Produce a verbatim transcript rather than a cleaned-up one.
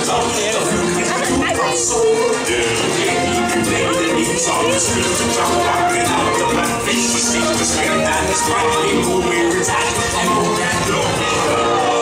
Fish, the stick, the spirit, and the strike, they move, we're attached, and move, and